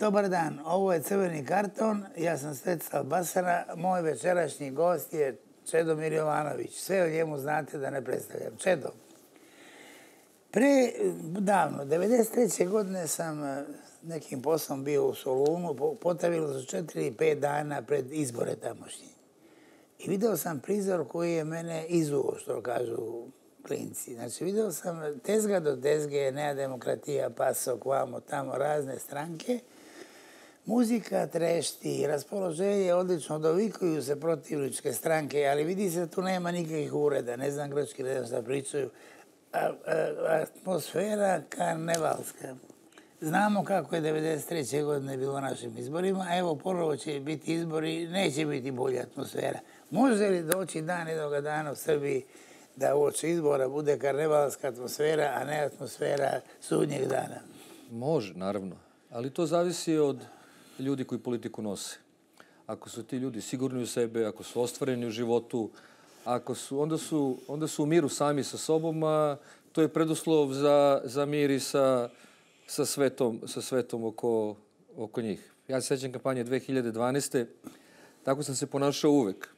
dobar dan. Ovo je Crveni karton. Ja sam Svetislav Basara. Moj večerašnji gost je Čedomir Jovanović. Sve o njemu znate da ne predstavljam. Čedo. Pre davno, 93. godine sam nekim poslom bio u Solunu. Potavilo se 4-5 dana pred izbore tamošnji. I video sam prizor koji je mene izuo, što kažu klinci. Znači, video sam tezga do tezge, Nea Demokratija, PASOK, vamo, tamo, razne stranke. Muzika trešti, raspoloženje odlično, dovikuju se protivničke stranke, ali vidi se da tu nema nikakvih ureda, ne znam grčki, ne znam šta pričaju. Atmosfera karnevalska. Znamo kako je 93. godine bilo našim izborima, a evo ponovo će biti izbori, neće biti bolja atmosfera. Može li doći dan jednoga dana u Srbiji da uoči izbora bude karnevalska atmosfera, a ne atmosfera sudnjeg dana? Može, naravno. Ali to zavisi od ljudi koji politiku nose. Ako su ti ljudi sigurni u sebe, ako su ostvareni u životu, onda su u miru sami sa sobom, a to je preduslov za mir i sa svetom oko njih. Ja se sećam kampanje 2012. Tako sam se ponašao uvek.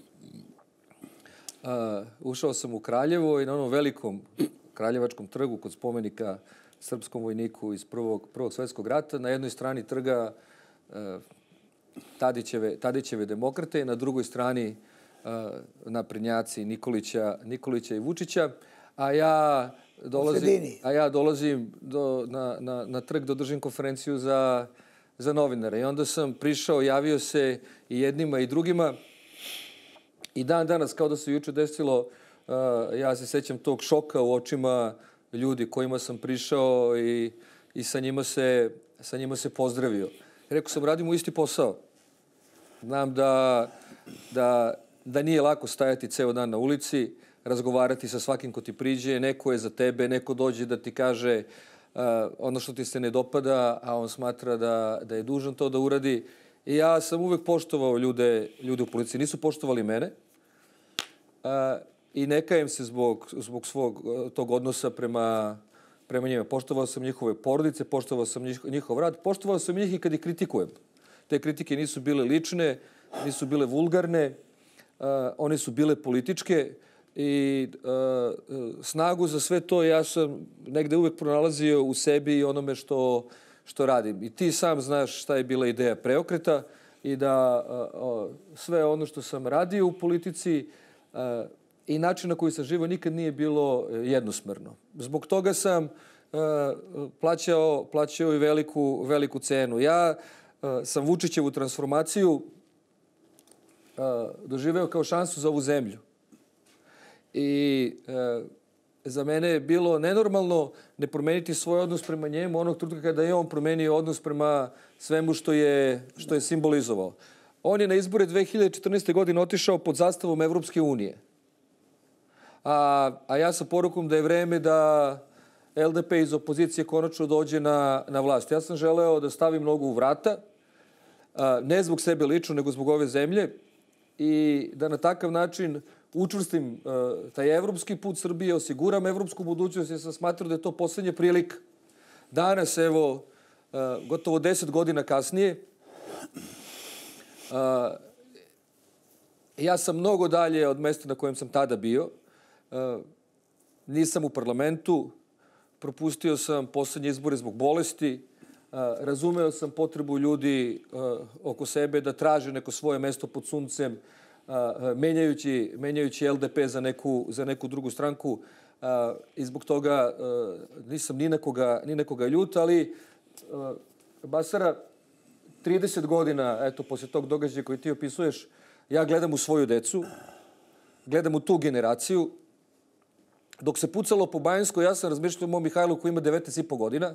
Ušao sam u Kraljevo i na onom velikom Kraljevačkom trgu kod spomenika srpskom vojniku iz Prvog svjetskog rata, na jednoj strani trga Tadićeve demokrate i na drugoj strani naprednjaci Nikolića i Vučića, a ja dolazim na trg da održim konferenciju za novinare. I onda sam prišao, javio se i jednima i drugima. I dan danas, kao da se juče desilo, ja se sećam tog šoka u očima ljudi kojima sam prišao i sa njima se pozdravio. Rekao sam, radimo isti posao. Znam da nije lako stajati ceo dan na ulici, razgovarati sa svakim ko ti priđe, neko je za tebe, neko dođe da ti kaže ono što ti se ne dopada, a on smatra da je dužan to da uradi. I ja sam uvek poštovao ljude u policiji. Nisu poštovali mene i ne kajem se zbog svog tog odnosa prema njima. Poštovao sam njihove porodice, poštovao sam njihov rad, poštovao sam njih i kad ih kritikujem. Te kritike nisu bile lične, nisu bile vulgarne, one su bile političke i snagu za sve to ja sam negde uvek pronalazio u sebi i onome što radim. I ti sam znaš šta je bila ideja preokreta i da sve ono što sam radio u politici i način na koji sam živio nikad nije bilo jednosmerno. Zbog toga sam plaćao i veliku cenu. Ja sam Vučićevu transformaciju doživeo kao šansu za ovu zemlju. I za mene je bilo nenormalno ne promeniti svoj odnos prema njemu onog trenutka kada je on promenio odnos prema svemu što je simbolizovao. On je na izbore 2014. godine otišao pod zastavom Evropske unije. A ja sa porukom da je vreme da LDP iz opozicije konačno dođe na vlast. Ja sam želeo da stavim nogu u vrata, ne zbog sebe lično, nego zbog ove zemlje i da na takav način učvrstim taj evropski put Srbije, osiguram evropsku budućnost, jer sam smatrao da je to poslednja prilika. Danas, evo, gotovo 10 godina kasnije, ja sam mnogo dalje od mesta na kojem sam tada bio. Nisam u parlamentu, propustio sam poslednje izbore zbog bolesti, razumeo sam potrebu ljudi oko sebe da traže neko svoje mesto pod suncem, menjajući LDP za neku drugu stranku i zbog toga nisam ni na koga ljut, ali Basara, 30 godina, eto, posle tog događaja koji ti opisuješ, ja gledam u svoju decu, gledam u tu generaciju. Dok se pucalo po Bajanskoj, ja sam razmišljao o mom Mihajlu koji ima 19,5 godina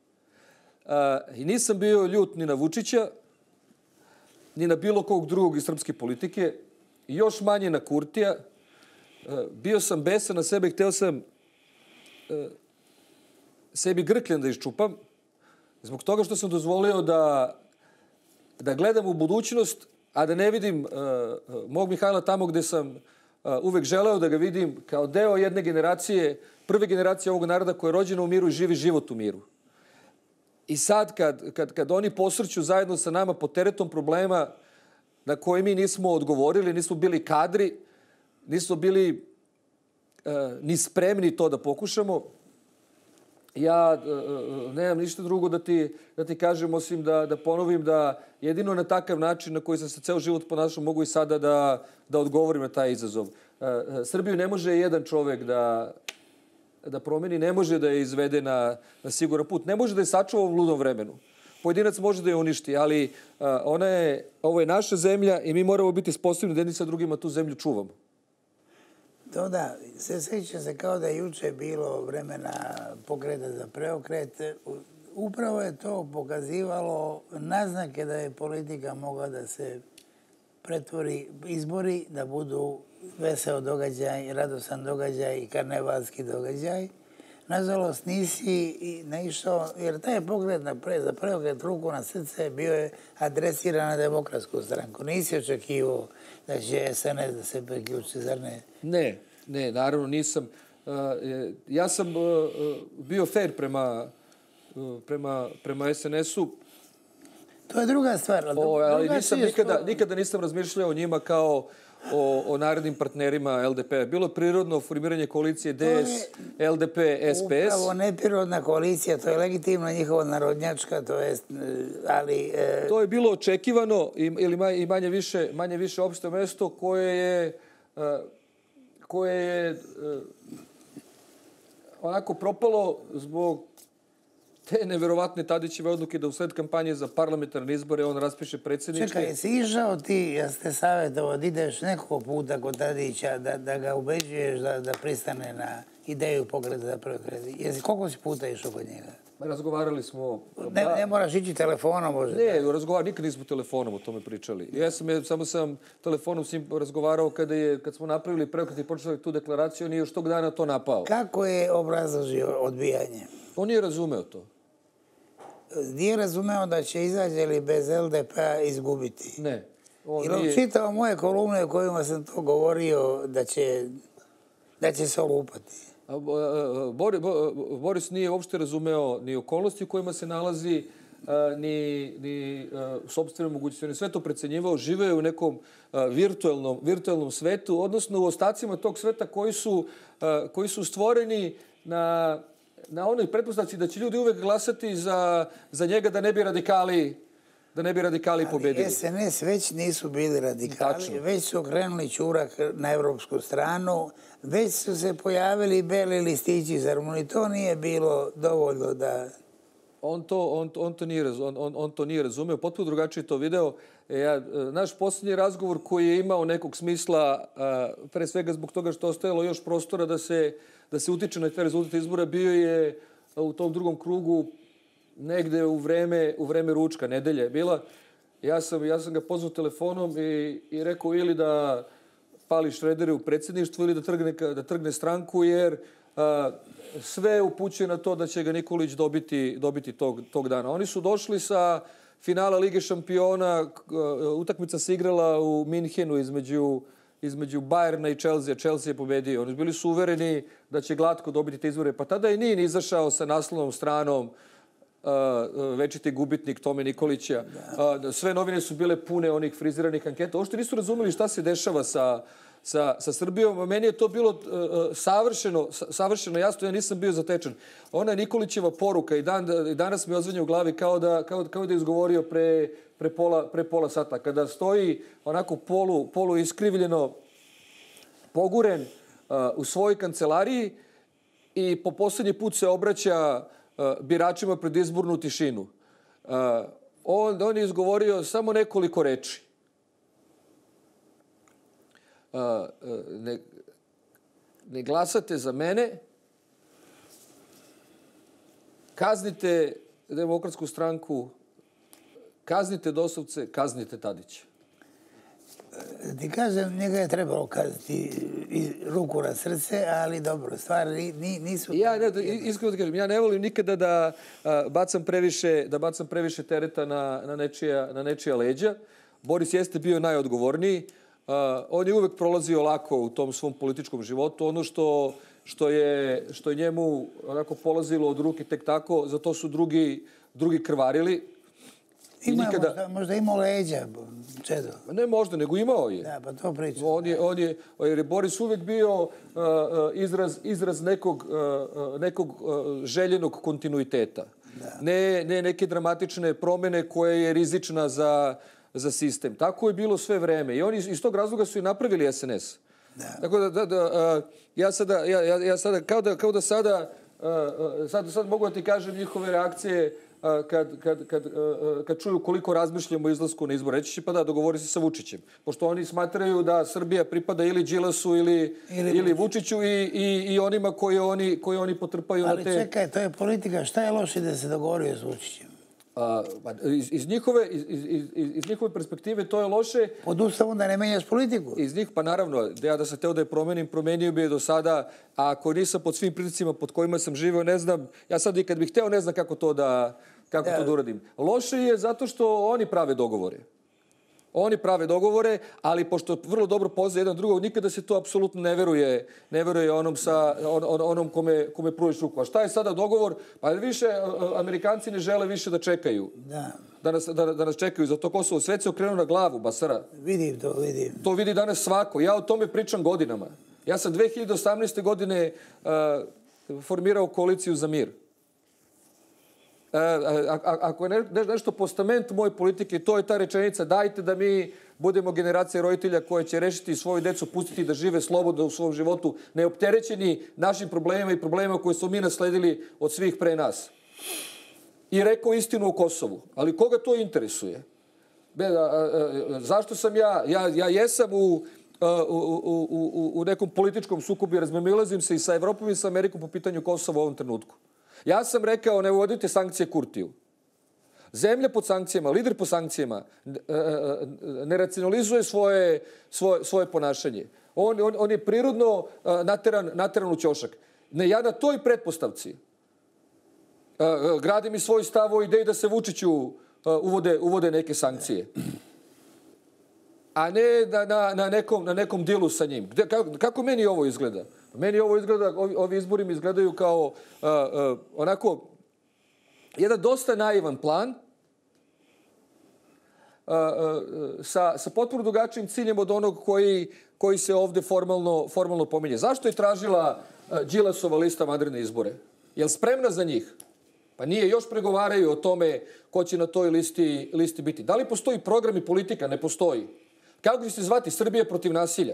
i nisam bio ljut ni na Vučića, ni na bilo kog drugog iz srpske politike, i još manje na Kurtija. Bio sam besan na sebe i hteo sam sebi grkljan da iščupam, zbog toga što sam dozvolio da gledam u budućnost, a da ne vidim mog Mihajla tamo gde sam uvek želeo da ga vidim, kao deo jedne generacije, prve generacije ovog naroda koja je rođena u miru i živi život u miru. I sad kad oni posrću zajedno sa nama pod teretom problema na koje mi nismo odgovorili, nismo bili kadri, nismo bili ni spremni to da pokušamo, ja nemam ništa drugo da ti kažem osim da ponovim da jedino na takav način na koji sam se ceo život ponašao mogu i sada da odgovorim na taj izazov. Srbiju ne može jedan čovek da promeni, ne može da je izvede na siguran put, ne može da je sačuva u ludom vremenu. Pojedinac može da je uništi, ali ovo je naša zemlja i mi moramo biti sposobni da jedni sa drugima tu zemlju čuvamo. Da, sjećam se kao da je juče bilo vremena Pokreta za preokret. Upravo je to pokazivalo naznake da je politika mogla da se pretvori, izbori, da budu veseo događaj, radosan događaj i karnevalski događaj. Nažalost, nisi naišao, jer taj pokret za preokret ruku na srce bio je adresiran na Demokratsku stranku. Nisi očekivao da će SNS da se priključi, zar ne? Ne, naravno nisam. Ja sam bio fair prema SNS-u. To je druga stvar. Ali nikada nisam razmišljao o njima kao o narednim partnerima LDP-a. Bilo je prirodno formiranje koalicije DS, LDP, SPS. Upravo neprirodna koalicija, to je legitimno njihova narodnjačka, ali... To je bilo očekivano ili manje više opšte mesto koje je onako propalo zbog te neverovatne Tadićeve odluke da u sled kampanje za parlamentarne izbore on raspiše predsjedničke. Čekaj, jesi išao ti, ja ste savjetovao da ideš nekoliko puta kod Tadića da ga ubeđuješ da pristane na ideju Pokreta za preokret? Koliko si puta išao kod njega? Razgovarali smo... Ne moraš ići telefonom, možda? Ne, nikad nismo telefonom o tome pričali. Samo sam telefonom s njim razgovarao kad smo napravili preokret i počeli tu deklaraciju, on je još tog dana to napao. Kako je obrazložio odbijanje? On nije razumeo to. Nije razumeo da će izaći ili bez LDP-a izgubiti? Ne. Ili čitao moje kolumne u kojima sam to govorio da će se olupati? Boris nije uopšte razumeo ni okolnosti u kojima se nalazi, ni sopstvene mogućnosti. On je sve to precenjivao, živeo u nekom virtualnom svetu, odnosno u ostacima tog sveta koji su stvoreni na onoj pretpostavci da će ljudi uvek glasati za njega da ne bi radikali pobedili. Ali SNS već nisu bili radikali, već su okrenuli ćurak na evropsku stranu, već su se pojavili beli listići, zar mu ni to nije bilo dovoljno da... On to nije razumeo, potpuno drugačije to video. Naš posljednji razgovor koji je imao nekog smisla, pre svega zbog toga što je ostajalo još prostora da se utiče na te rezultate izbora, bio je u tom drugom krugu negde u vreme ručka, nedelja je bila. Ja sam ga pozvao telefonom i rekao ili da pali šredere u predsjedništvu ili da trgne stranku, jer sve upućuje na to da će ga Nikolić dobiti tog dana. Oni su došli sa finala Lige šampiona, utakmica se igrala u Minhenu između Bayerna i Chelsea. Chelsea je pobedio. Oni bili su uvereni da će glatko dobiti te izbore. Pa tada je Nin izašao sa naslovnom stranom večiti gubitnik Tome Nikolića. Sve novine su bile pune onih friziranih anketa. Uopšte nisu razumeli šta se dešava sa Srbijom. Meni je to bilo savršeno jasno. Ja nisam bio zatečen. Ona je Nikolićeva poruka i danas mi ozvanja u glavi kao da je izgovorio pre pola sata. Kada stoji onako polu iskrivljeno, poguren u svojoj kancelariji i po poslednji put se obraća biračima pred izbornu tišinu. On je izgovorio samo nekoliko reči. Ne glasate za mene, kaznite Demokratsku stranku, kaznite dosovce, kaznite Tadića. Ti kažem, njega je trebalo kazniti ruku na srce, ali dobro, stvari nisu... Iskreno da kažem, ja ne volim nikada da bacam previše tereta na nečija leđa. Boris jeste bio najodgovorniji. On je uvek prolazio lako u tom svom političkom životu. Ono što je njemu onako polazilo od ruke tek tako, za to su drugi krvarili. Možda imao leđa, Čedo. Ne možda, nego imao je. Da, pa to pričam. Jer je Boris uvek bio izraz nekog željenog kontinuiteta. Ne neke dramatične promene koje je rizična za sistem. Tako je bilo sve vreme. I oni iz tog razloga su i napravili SNS. Tako da ja sada, kao da sad mogu da ti kažem njihove reakcije kad čuju koliko razmišljamo o izlasku na izbor. Reći će pa da, dogovori se sa Vučićem. Pošto oni smatraju da Srbija pripada ili Đilasu ili Vučiću i onima koje oni potrpaju na te... Ali čekaj, to je politika. Šta je loše da se dogovorio s Vučićem? Iz njihove perspektive to je loše. Pod Ustavom da ne menjaš politiku? Pa naravno, ja da sam hteo da je promenim, promenio bi je do sada, a ako nisam pod svim pritiscima pod kojima sam živeo, ne znam, ja sad i kad bih hteo ne znam kako to da uradim. Loše je zato što oni prave dogovore. Oni prave dogovore, ali pošto vrlo dobro poznaje jedan drugog, nikada se to apsolutno ne veruje onom kome pružiš ruku. A šta je sada dogovor? Pa više Amerikanci ne žele više da čekaju. Da nas čekaju za to Kosovo. Svet se okrenuo na glavu, Basara. Vidim. To vidi danas svako. Ja o tome pričam godinama. Ja sam 2018. godine formirao koaliciju za mir. Ako je nešto postament moje politike, to je ta rečenica: dajte da mi budemo generacija roditelja koja će rešiti svoju decu, pustiti da žive slobodno u svom životu, neopterećeni našim problemima i problemima koje smo mi nasledili od svih pre nas. I rekao istinu o Kosovu. Ali koga to interesuje? Zašto sam ja? Ja jesam u nekom političkom sukobu i razmimilazim se i sa Evropom i sa Amerikom po pitanju Kosova u ovom trenutku. Ja sam rekao, ne uvodite sankcije Kurtiju. Zemlja pod sankcijama, lider pod sankcijama ne racionalizuje svoje ponašanje. On je prirodno nateran u ćošak. Ja na toj pretpostavci gradim i svoj stav o ideji da se Vučiću uvode neke sankcije. A ne na nekom dilu sa njim. Kako meni ovo izgleda? Meni ovo izgleda, ovi izbori mi izgledaju kao onako jedan dosta naivan plan sa potpuno drugačijim ciljem od onog koji se ovde formalno pominje. Zašto je tražila Đilasova lista vanredne izbore? Je li spremna za njih? Pa nije, još pregovaraju o tome ko će na toj listi biti. Da li postoji program i politika? Ne postoji. Kako će se zvati? Srbija protiv nasilja?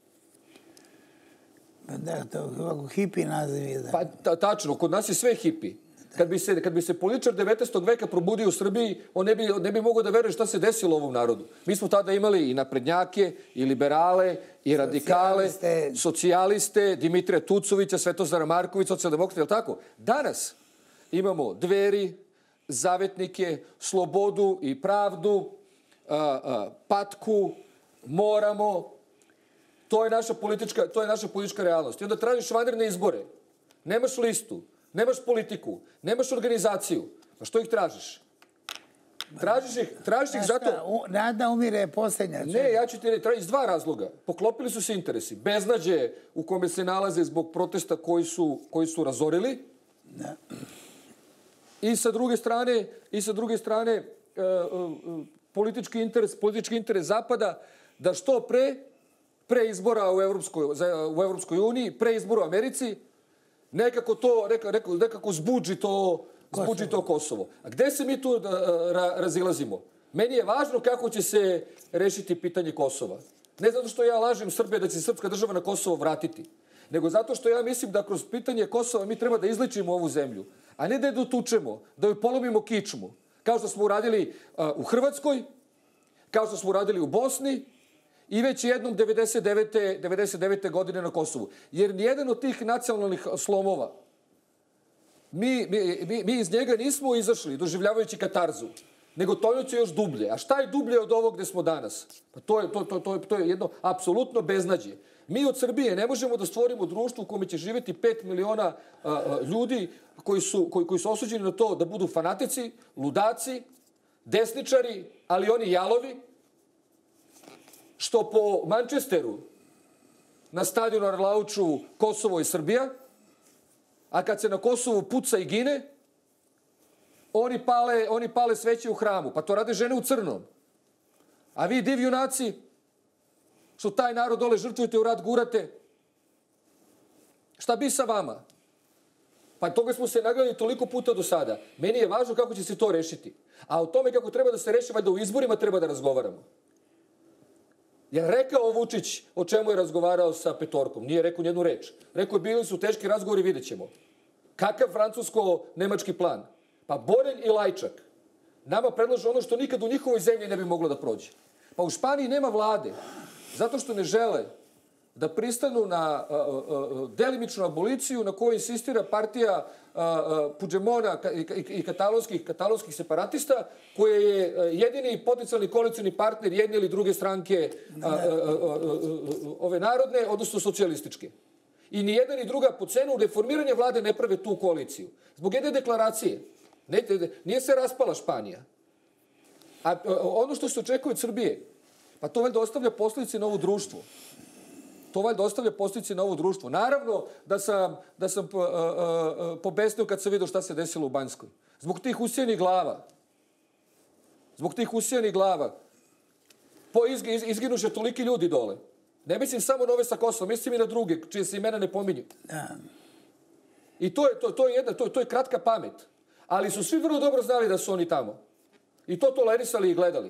Da, to je ovako hipi naziv je. Pa tačno, kod nas je sve hipi. Kad bi se političar 19. veka probudio u Srbiji, on ne bi mogao da veruje šta se desilo ovom narodu. Mi smo tada imali i naprednjake, i liberale, i radikale, socijaliste, Dimitrija Tucovića, Svetozara Markovića, socijaldemokrate, je li tako? Danas imamo Dveri, Zavetnike, Slobodu i pravdu, Patku, Moramo. To je naša politička realnost. I onda tražiš vanredne izbore. Nemaš listu, nemaš politiku, nemaš organizaciju. Pa što ih tražiš? Tražiš ih zato... Nada umire posljednja. Ne, ja ću ti reći iz dva razloga. Poklopili su se interesi. Beznađe u kome se nalaze zbog protesta koji su razorili. Da. I sa druge strane politički interes Zapada da što pre izbora u Evropskoj uniji, pre izbora u Americi, nekako zbuđi to Kosovo. A gde se mi tu razilazimo? Meni je važno kako će se rešiti pitanje Kosova. Ne zato što ja lažem Srbije da će srpska država na Kosovo vratiti, nego zato što ja mislim da kroz pitanje Kosova mi treba da izlečimo ovu zemlju, a ne da je dotučemo, da joj polomimo kičmu, kao što smo uradili u Hrvatskoj, kao što smo uradili u Bosni, i već jednom 99. godine na Kosovu. Jer nijedan od tih nacionalnih slomova, mi iz njega nismo izašli doživljavajući katarzu, nego tonući još dublje. A šta je dublje od ovog gde smo danas? Pa to je jedno apsolutno beznađe. Mi od Srbije ne možemo da stvorimo društvo u kome će živjeti 5 miliona ljudi koji su osuđeni na to da budu fanatici, ludaci, desničari, ali oni jalovi, što po Manchesteru na stadionu Arlauču Kosovo i Srbija, a kad se na Kosovu puca i gine, oni pale sveće u hramu. Pa to rade žene u crnom. A vi, div junaci, što taj narod dole žrtvujete, u rat gurate, šta bi sa vama? Pa toga smo se nagledali toliko puta do sada. Meni je važno kako će se to rešiti. A o tome kako treba da se reši, valjda u izborima treba da razgovaramo. Jer rekao Vučić o čemu je razgovarao sa Petorkom. Nije rekao nijednu reč. Rekao je, bili su teški razgovori, vidjet ćemo. Kakav francusko-nemački plan? Pa Borelj i Lajčak nama predlažu ono što nikad u njihovoj zemlji ne bi moglo da prođe. Pa u Španiji nema vlade, zato što ne žele da pristanu na delimičnu aboliciju na kojoj insistira partija Puigdemona i katalonskih separatista, koja je jedini potencijalni koalicioni partner jedne ili druge stranke ove narodne, odnosno socijalističke. I ni jedna ni druga po cenu reformiranja vlade ne prave tu koaliciju. Zbog jedne deklaracije. Nije se raspala Španija. A ono što se očekuje od Srbije, pa to valjda ostavlja posljedice na ovo društvo. To valjda ostavlja posljedice na ovo društvo. Naravno da sam pobesnio kad sam vidio šta se desilo u Banjskoj. Zbog tih usijanih glava. Zbog tih usijanih glava. Izginuše toliki ljudi dole. Ne mislim samo na ove sa Kosova, mislim i na druge, čije se imena ne pominju. I to je kratka pamet. Ali su svi vrlo dobro znali da su oni tamo. I to tolerisali i gledali.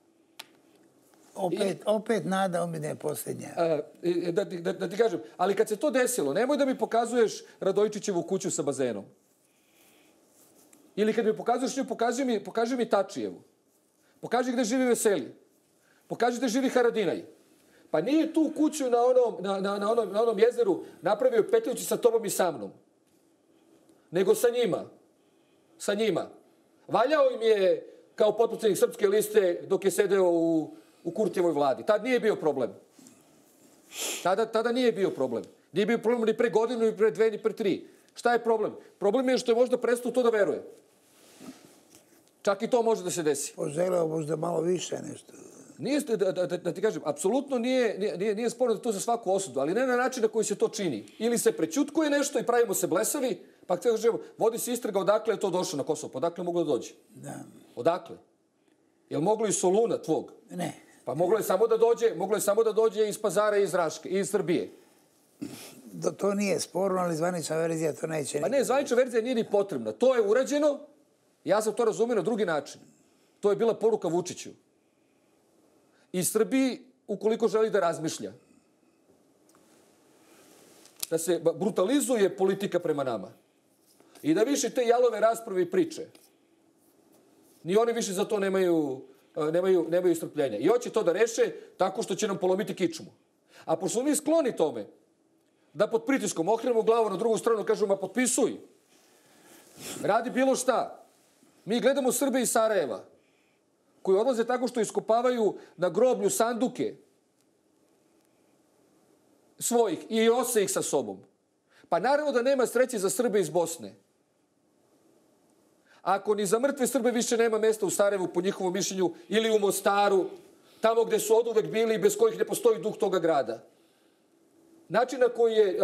Opet nada umire posljednja. Da ti kažem, ali kad se to desilo, nemoj da mi pokazuješ Radojčićevu kuću sa bazenom. Ili kad mi pokazuješ nju, pokaži mi Tačijevu. Pokaži gde živi Veseli. Pokaži gde živi Haradinaj. Pa nije tu kuću na onom jezeru napravio petljući sa tobom i sa mnom. Nego sa njima. Sa njima. Valjao im je kao potpredsednik Srpske liste dok je sedeo u Kurtijevoj vladi. Tad nije bio problem. Tada nije bio problem. Nije bio problem ni pre godinu, ni pre dve, ni pre tri. Šta je problem? Problem je što je možda prestao to da veruje. Čak i to može da se desi. Poželeo možda malo više nešto. Nije, da ti kažem, apsolutno nije sporno da to za svaku osudu, ali ne na način na koji se to čini. Ili se prećutkuje nešto i pravimo se blesavi, pa kažemo, vodi se istraga odakle je to došlo na Kosovo. Pa odakle moglo da dođe? Da. Odakle? Jel moglo iz Soluna tvog? Ne. Pa moglo je samo da dođe iz Pazara i iz Raške, iz Srbije. To nije sporno, ali zvanična verzija to neće. Pa ne, zvanična verzija nije ni potrebna. To je urađeno, ja sam to razumio na drugi način. To je bila poruka Vučiću. I Srbiji, ukoliko želi da razmišlja, da se brutalizuje politika prema nama i da više te jalove rasprave i priče, ni oni više za to nemaju strpljenja. I hoće to da reše tako što će nam polomiti kičmu. A pošto mi skloni tome da pod pritiskom okrenemo glavu na drugu stranu, kažemo, ma potpisuj, radi bilo šta. Mi gledamo Srbe iz Sarajeva, koji odlaze tako što iskopavaju na groblju sanduke svojih i nose ih sa sobom. Pa naravno da nema sreće za Srbe iz Bosne. Ako ni za mrtve Srbe više nema mesta u Sarajevu, po njihovom mišljenju, ili u Mostaru, tamo gde su oduvek bili i bez kojih ne postoji duh toga grada. Način na koji je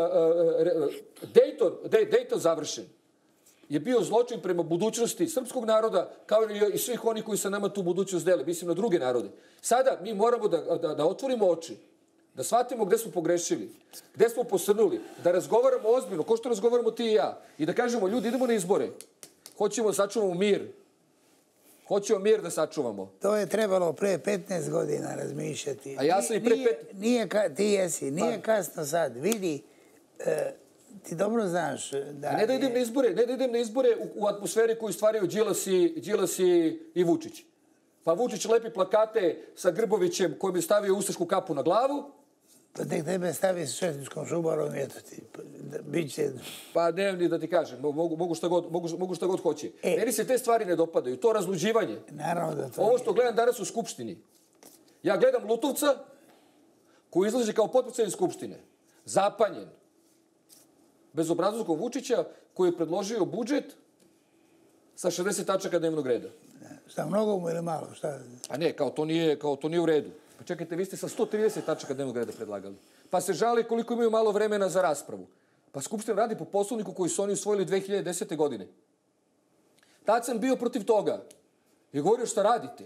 Dejton završen je bio zločin prema budućnosti srpskog naroda, kao i svih onih koji sa nama tu budućnost dele, mislim na druge narode. Sada mi moramo da otvorimo oči, da shvatimo gde smo pogrešili, gde smo posrnuli, da razgovaramo ozbiljno, ko što razgovaramo ti i ja, i da kažemo, ljudi, idemo na izbore. Hoćemo da sačuvamo mir. Hoćemo mir da sačuvamo. To je trebalo pre 15 godina razmišljati. A ja sam i pre 15... Ti jesi, nije kasno sad. Vidi, ti dobro znaš da... A ne da idem na izbore u atmosferi koju stvaraju Đilas i Vučić. Pa Vučić lepi plakate sa Grbovićem kojim je stavio ustašku kapu na glavu. Pa nek tebe stavi s četničkom šubarom i eto ti. Biće... Pa ne, ni da ti kažem, mogu šta god hoće. Meni se te stvari ne dopadaju. To razluđivanje. Naravno da to... Ovo što gledam danas u Skupštini. Ja gledam Lutovca koji izlazi kao potpredsednik Skupštine. Zapanjen. Bezobrazlukom Vučića koji je predložio budžet sa 60 tačaka dnevnog reda. Šta, mnogo mu ili malo? Šta? A ne, kao to nije u redu. Pa čekajte, vi ste sa 130 tačaka dnevnog reda predlagali. Pa se žali koliko imaju malo vremena za raspravu. Pa Skupština radi po poslovniku koji su oni usvojili 2010. godine. Tad sam bio protiv toga. I govorio šta radite.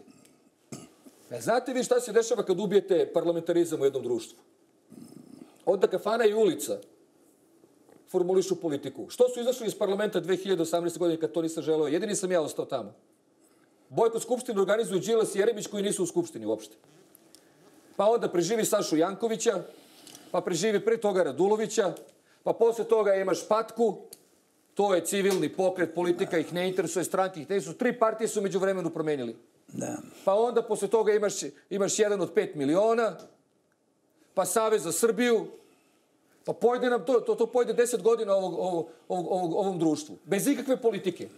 Znate vi šta se dešava kad ubijete parlamentarizam u jednom društvu? Onda kafana i ulica formulišu politiku. Što su izašli iz parlamenta 2018. godine kad to nisam želeo? Jedini sam ja ostao tamo. Bojkot skupštine organizuju Đilas i Jeremić koji nisu u skupštini uopšte. Pa onda preživi Sašu Jankovića, pa preživi pre toga Radulovića, pa posle toga imaš Patku, to je civilni pokret, politika ih ne interesuje, stranke ih ne interesuje. 3 partije su među vremenu promenili. Da. Pa onda posle toga imaš jedan od 5 miliona, pa Savez za Srbiju, pa pojde nam to pojde 10 godina ovom društvu. Bez ikakve politike.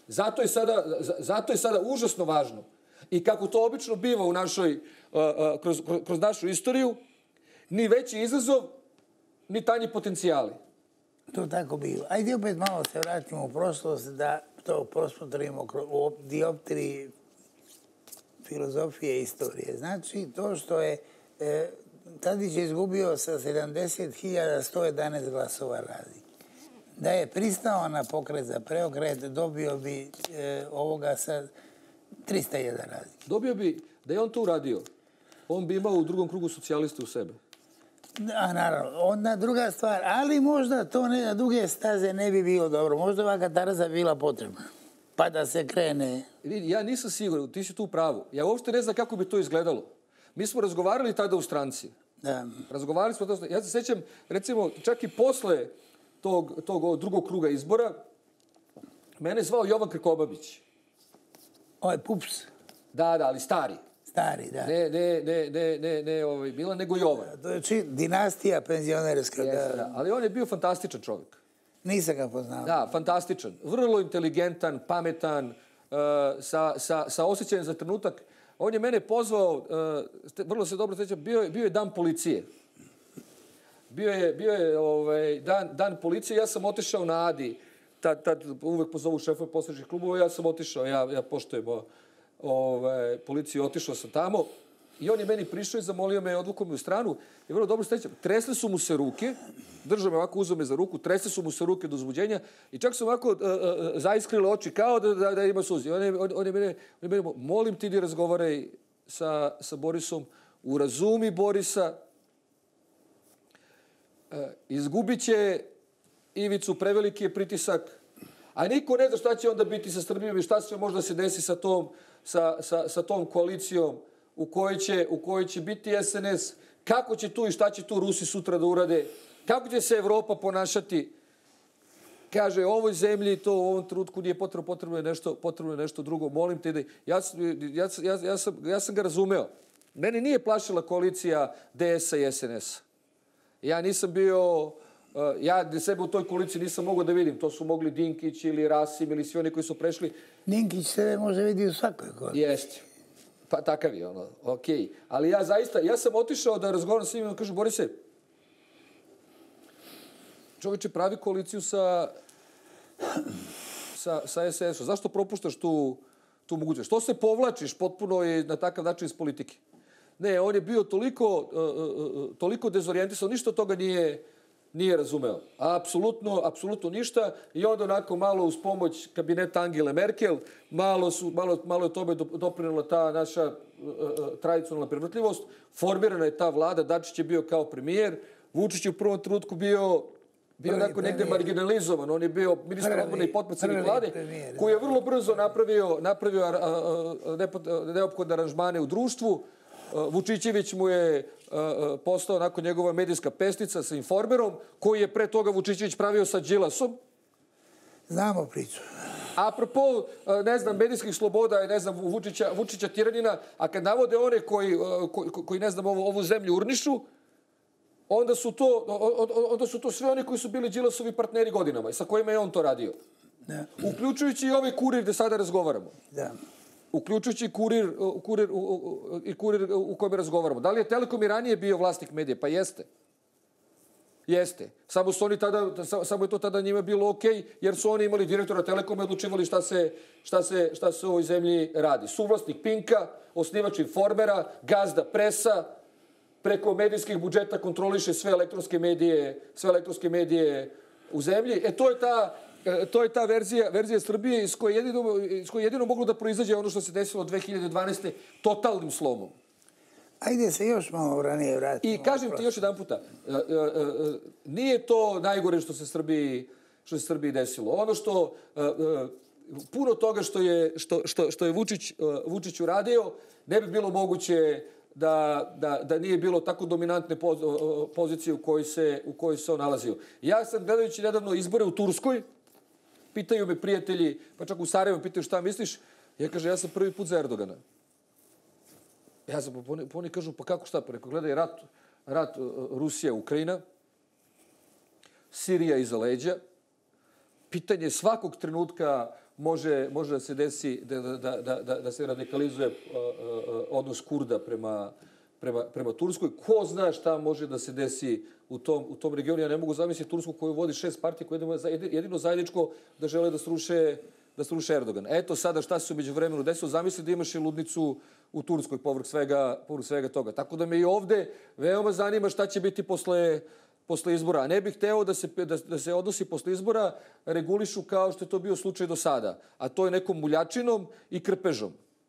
Zato je sada užasno važno. I kako to obično biva u našoj, kroz našu istoriju, ni veći izazov, ni tanji potencijali. To tako biva. Ajde opet malo se vratimo u prošlost da to prosmotrimo u dioptriji filozofije i istorije. Znači, to što je Tadić izgubio sa 70.111 glasova radi. Da je pristao na pokret za preokret, dobio bi ovoga sa 301 radi. Dobio bi, da je on to uradio, on bi imao u drugom krugu socijaliste u sebe. Da, naravno. Onda druga stvar, ali možda to na duge staze ne bi bilo dobro. Možda ova katarza bila potrebna. Pa da se krene. Ja nisam siguran, ti si tu u pravu. Ja uopšte ne znam kako bi to izgledalo. Mi smo razgovarali tada u stranci. Da. Razgovarali smo tada. Ja se sećam, recimo, čak i posle tog drugog kruga izbora, mene je zvao Jovan Krkobabić. Ovo je Pups. Da, ali stari. Stari, da. Ne Milan, nego Jovan. To je dinastija penzionerska. Da. Ali on je bio fantastičan čovjek. Nisam ga poznao. Da, fantastičan. Vrlo inteligentan, pametan, sa osjećajem za trenutak. On je mene pozvao, vrlo se dobro sjećam, bio je dan policije. Bio je dan policije, ja sam otišao na Adi. Tad uvek pozovu šefove poslušnih klubova, ja sam otišao, ja poštujem policiju, otišao sam tamo. I on je meni prišao i zamolio me, odvukao me u stranu. I vrlo dobro sjećam, tresle su mu se ruke, držao me ovako, uzeo me za ruku, tresle su mu se ruke do uzbuđenja i čak su ovako zaiskrile oči kao da ima suzi. On je mene, molim ti da razgovaraj sa Borisom, urazumi Borisa, izgubit će Ivicu, preveliki je pritisak, a niko ne zna šta će onda biti sa Srbijom i šta će možda se desi sa tom koalicijom u kojoj će biti SNS, kako će tu i šta će tu Rusi sutra da urade, kako će se Evropa ponašati. Kaže, ovoj zemlji to u ovom trenutku nije potrebno je nešto drugo. Molim te da... Ja sam ga razumeo. Mene nije plašila koalicija DS-a i SNS-a. Ja nisam bio... Ja sebe u toj koaliciji nisam mogao da vidim. To su mogli Dinkić ili Rasim ili svi oni koji su prešli. Dinkić sebe može vidjeti u svakoj koaliciji. Jeste. Pa takav je ono, okej. Ali ja sam otišao da razgovaram s njim i kažem, Borise, čovječe pravi koaliciju sa SS-om. Zašto propuštaš tu mogućnost? Što se povlačiš potpuno i na takav način iz politike? Ne, on je bio toliko dezorijentisan, ništa od toga nije razumeo. Apsolutno ništa. I onda onako malo uz pomoć kabineta Angele Merkel, malo je tome doprinela ta naša tradicionalna prevrtljivost. Formirana je ta vlada, Dačić je bio kao premijer, Vučić je u prvom trenutku bio onako negde marginalizovan. On je bio ministar odbrane i potpredsednik vlade, koji je vrlo brzo napravio neophodne aranžmane u društvu. Vučićević mu je postao nakon njegova medijska pestica sa Informerom, koji je pre toga Vučićević pravio sa Đilasom. Znamo priču. Apropo, medijskih sloboda, Vučića tiranina, a kad navode one koji ovu zemlju urnišu, onda su to sve oni koji su bili Đilasovi partneri godinama i sa kojima je on to radio. Uključujući i ovaj Kurir gde sada razgovaramo. Da. Uključujući kurir u kojem razgovaramo. Da li je Telekom i ranije bio vlasnik medija? Pa jeste. Jeste. Samo je to tada njima bilo okej, jer su oni imali direktora Telekoma i odlučivali šta se u ovoj zemlji radi. Suvlasnik Pinka, osnivač Informera, gazda Presa, preko medijskih budžeta kontroliše sve elektronske medije u zemlji. To je to je ta verzija Srbije iz koje jedino moglo da proizađe ono što se desilo 2012. totalnim slomom. Ajde se još malo ranije vratimo. I kažem ti još jedan puta, nije to najgore što se Srbiji desilo. Ono što, puno toga što je Vučić uradio, ne bi bilo moguće da nije bilo tako dominantne pozicije u kojoj se on nalazio. Ja sam, gledajući nedavno izbore u Turskoj, pitaju me prijatelji, pa čak u Sarajevu pitaju šta misliš, ja kažem, ja sam prvi put za Erdogana. Pa oni kažu, pa kako šta? Pa rekao, gledaj, rat Rusija-Ukrajina, Sirija iza leđa, pitanje svakog trenutka može da se desi, da se radikalizuje odnos Kurda prema Turskoj. Ko zna šta može da se desi u tom regionu? Ja ne mogu zamisliti Tursku koju vodi 6 partija, koja je jedino zajedničko da žele da sruše Erdogan. Eto sada šta se umeđu vremenu desilo. Zamisli da imaš i ludnicu u Turskoj povrh svega toga. Tako da me i ovde veoma zanima šta će biti posle izbora. A ne bih hteo da se odnosi posle izbora regulišu kao što je to bio slučaj do sada. A to je nekom muljačinom i krpežom.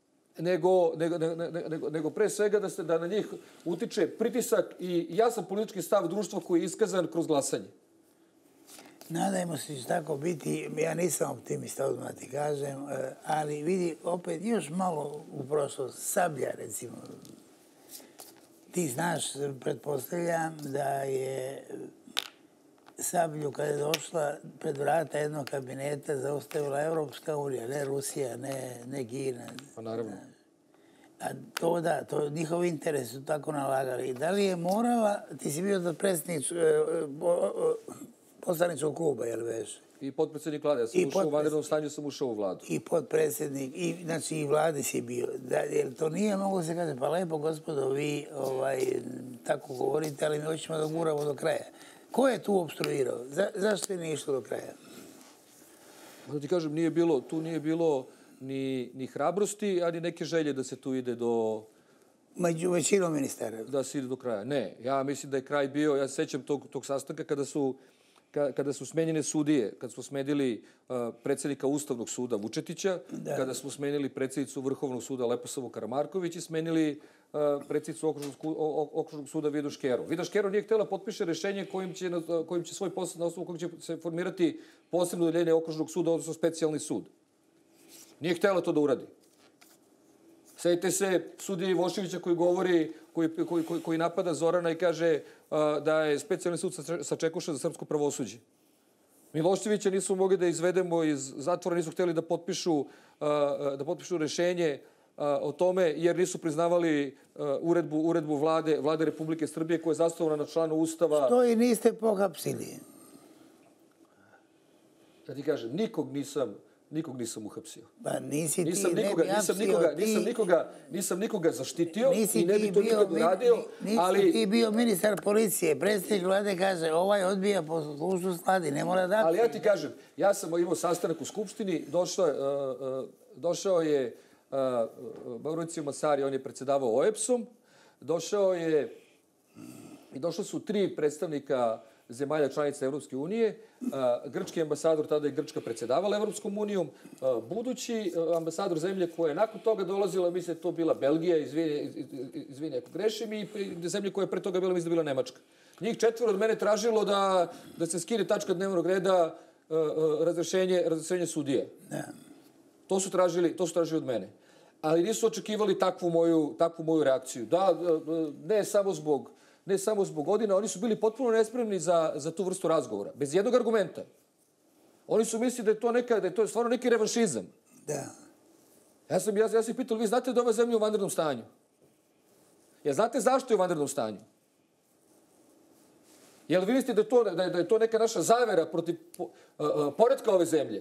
Nego pre svega da na njih utiče pritisak i jasan politički stav društva koji je iskazan kroz glasanje. Nadajmo se da će tako biti. Ja nisam optimista, odmah ti kažem, ali vidi, opet još malo u prošlost. Sablja, recimo. Ti znaš, pretpostavljam da je Sablju, kada je došla pred vrata jednog kabineta, zaustavila Evropska unija, ne Rusija, ne Kina. Pa naravno. A to njihov interes su tako nalagali. Da li je morala, ti si bio predsjednik poslaničkog kluba, jel veš? I potpredsjednik vlade. Ja sam ušao u vanrednom stanju, sam ušao u vladu. I potpredsjednik, znači i vlade si bio. Jer to nije mogu se kaže, pa lepo gospodo, vi tako govorite, ali mi hoćemo da guramo do kraja. Ko je tu obstruirao? Zašto je nije išlo do kraja? Da ti kažem, tu nije bilo ni hrabrosti, ali neke želje da se tu ide do... Među većinom ministara. Da se ide do kraja. Ne, ja mislim da je kraj bio, ja se sećam tog sastanka kada su smenjene sudije, kada smo smenili predsjednika Ustavnog suda Vučetića, kada smo smenili predsjednicu Vrhovnog suda Leposavu Karamarković i smenili predsjednicu Okružnog suda Vidu Škeru. Vida Škeru nije htjela potpiše rješenje kojim će svoj posao, na osnovu kojeg će se formirati posebno odeljenje Okružnog suda, odnosno specijalni sud. Nije htjela to da uradi. Sjetite se sudije Ivoševića koji napada Zorana i kaže da je specijalni sud sačekuša za srpsko pravosuđe. Miloševića nisu mogli da izvedemo iz zatvora, nisu htjeli da potpišu rješenje o tome jer nisu priznavali uredbu Vlade Republike Srbije koja je zasnovana na članu Ustava. Što i niste pohapsili? Da ti kažem, nikog nisam uhapsio. Pa nisi ti, ne bi hapsio. Nisam nikoga zaštitio i ne bi to nikad uradio, ali... Nisi ti bio ministar policije, predsjednik vlade kaže ovaj odbija poslušnost vladi, ne mora da... Ali ja ti kažem, ja sam imao sastanak u Skupštini, došao je Mauricio Masari, on je predsjedavao OEBS-om, došli su 3 predstavnika zemalja članica Evropske unije, grčki ambasador, tada je Grčka predsjedavala Evropskom unijom, budući ambasador zemlje koja je nakon toga dolazila, mislim da je to bila Belgija, izvini ako grešim, i zemlje koja je pre toga bila, mislim da je bila Nemačka. Njih 4 od mene tražilo da se skine tačka dnevnog reda razrešenje sudije. To su tražili od mene. Ali nisu očekivali takvu moju reakciju. Ne samo zbog godina, oni su bili potpuno nespremni za tu vrstu razgovora. Bez jednog argumenta. Oni su mislili da je to stvarno neki revanšizam. Da. Ja sam ih pitao, vi znate da je ova zemlja u vanrednom stanju? Ja znate zašto je u vanrednom stanju? Jel vi mislite da je to neka naša zavera protiv poretka ove zemlje?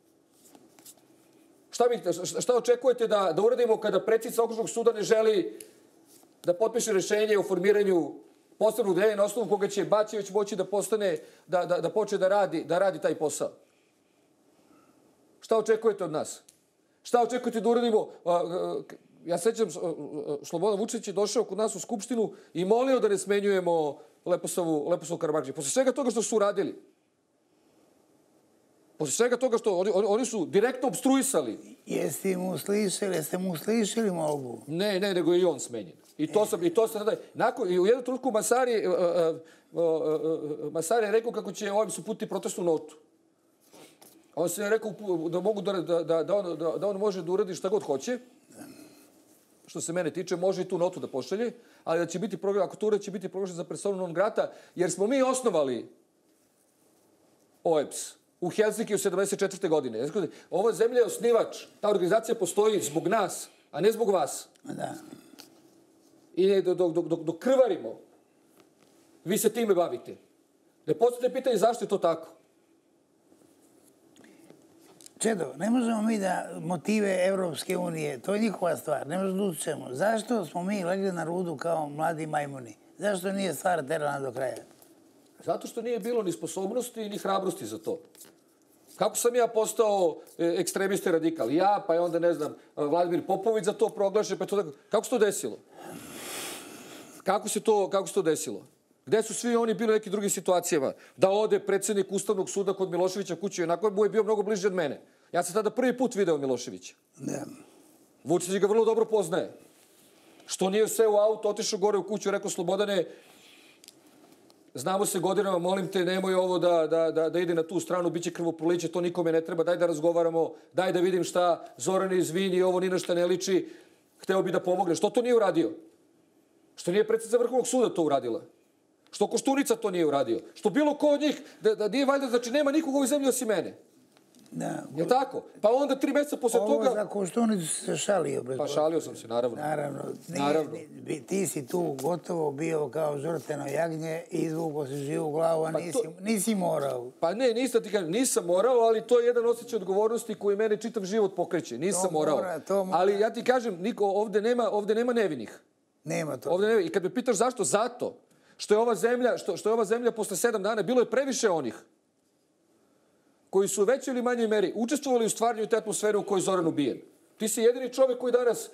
Šta očekujete da uradimo kada predsjednica Okružnog suda ne želi da potpiše rješenje o formiranju posebnog odeljenja na osnovu koga će Bačević moći da počne da radi taj posao? Šta očekujete od nas? Šta očekujete da uradimo? Ja sećam, Slobodan Vučić je došao kod nas u Skupštinu i molio da ne smenjujemo Leposavu Karamarković. Posle svega toga što su uradili. Posle svega toga što oni su direktno obstruisali. Jeste mu slišili molbu? Ne, nego je i on smenjen. I to sam tada... I u jednom trenutku Masari je rekao kako će OEBS uputiti protestnu notu. On se je rekao da on može da uradi šta god hoće. Što se mene tiče, može i tu notu da pošalje, ali da će biti ako to uradi, će biti proglašen za personu non grata, jer smo mi osnovali OEBS u Helsinkiju 1974. godine. Ova zemlja je osnivač. Ta organizacija postoji zbog nas, a ne zbog vas. Da. I dok krvarimo, vi se time bavite. Ne postavite pitanje zašto je to tako. Čedo, ne možemo mi da motive Evropske unije, to je njihova stvar, ne možemo da utičemo. Zašto smo mi legli na rudu kao mladi majmuni? Zašto nije stvar terana do kraja? Zato što nije bilo ni sposobnosti, ni hrabrosti za to. Kako sam ja postao ekstremista i radikal? Ja, pa je onda, ne znam, Vladimir Popović za to proglašen, pa je to tako. Kako se to desilo? Kako se to desilo? Gde su svi oni bili u nekim drugim situacijama? Da ode predsjednik Ustavnog suda kod Miloševića kući, onako mu je bio mnogo bliže od mene. Ja sam tada prvi put video Miloševića. Da. Vučić ga vrlo dobro poznaje. Što nije seo u auto, otišao gore u kuću, rekao Slobodane, znamo se godinama, molim te, nemoj ovo da ide na tu stranu, bit će krvoproliće, to nikome ne treba, daj da razgovaramo, daj da vidim šta, Zorane, izvini, ovo ni na šta ne liči, hteo bi da pomogne. Što to nije uradio? Što nije predsjednica Vrhovnog suda to uradila? Što Koštunica to nije uradio? Što bilo ko od njih, da nije valjda, znači nema nikog u ovoj zemlji osim mene. Da. Je tako? Pa onda 3 meseca posle toga... Ovo za Koštunicu se šalio. Pa šalio sam se, naravno. Naravno. Ti si tu gotovo bio kao žrtveno jagnje i izvukao si živu glavu, a nisi morao. Pa ne, nisam morao, ali to je jedan osjećaj odgovornosti koji mene čitav život pokreće. Nisam morao. Ali ja ti kažem, Niko, ovde nema nevinih. Nema to. I kad me pitaš zašto? Zato što je ova zemlja posle 7 dana, bilo je previše onih koji su u većoj ili manjoj meri učestvovali u stvaranju te atmosfere u kojoj je Zoran ubijen. Ti si jedini čovjek koji danas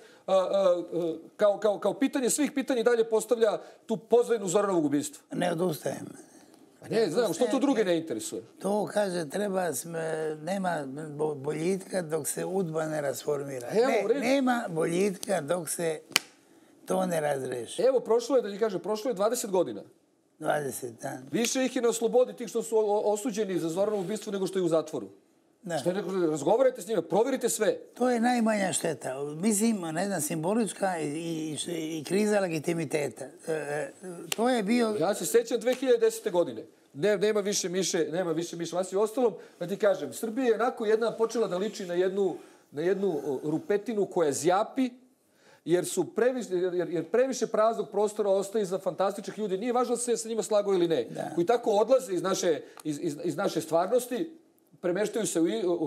kao pitanje svih pitanja dalje postavlja tu pozadinu Zoranovog ubistva. Ne odustajem. Ne, znam, što to druge ne interesuje? To, kaže, nema boljitka dok se UDBA ne rasformira. Nema boljitka dok se to ne razreši. Evo, prošlo je 20 godina. 20, da. Više ih je na slobodi tih što su osuđeni za Zoranovo ubistvo nego što je u zatvoru. Da. Razgovarajte s njima, proverite sve. To je najmanja šteta. Mislim, ne znam, simbolička i kriza legitimiteta. To je bio... Ja se sećam 2010. godine. Nema više miše vas i ostalom. Da ti kažem, Srbija je onako jedna počela da liči na jednu rupetinu koja zjapi, jer previše praznog prostora ostaje za fantastičnih ljudi. Nije važno da se sa njima slagao ili ne. Da. Koji tako odlaze iz naše stvarnosti, premeštaju se